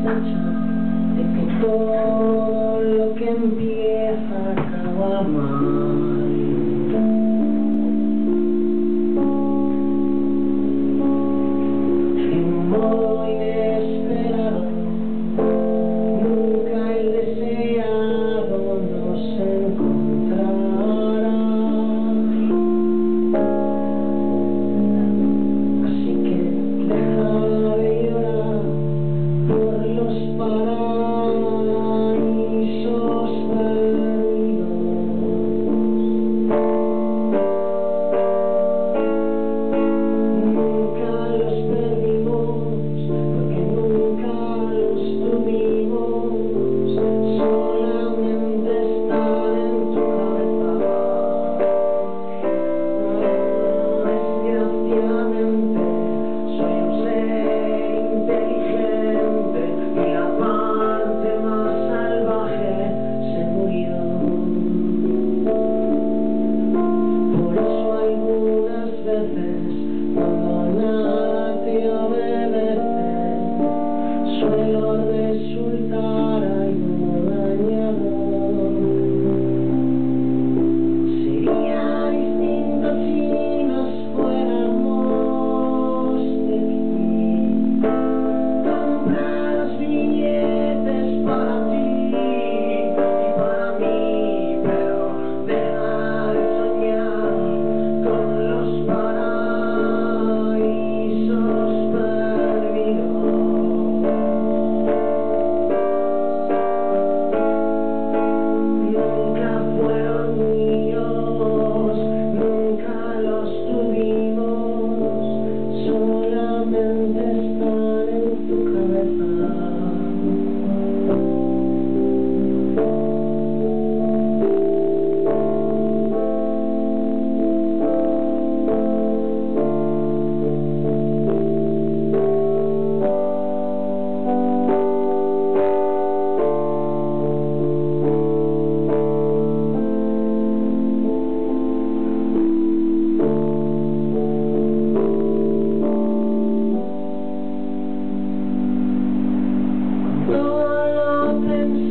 sospecha de que todo lo que empieza acaba mal. De un modo inesperado, nunca el deseado nos encontrará. Así que deja de llorar por los paraísos perdidos. Nunca los perdimos, porque nunca los tuvimos. Solamente están en tu cabeza. Desgraciadamente soy un ser inteligente y la parte más salvaje se murió. Por eso algunas veces cuando nada te obedece suelo resultar algo dañado. Sería distinto si nos fuéramos de aquí. Comprar los billetes para ti y para mí, pero deja de soñar con los paraísos perdidos. Nunca fueron míos, nunca los tuvimos, solamente están en tu cabeza. Todo lo pensé.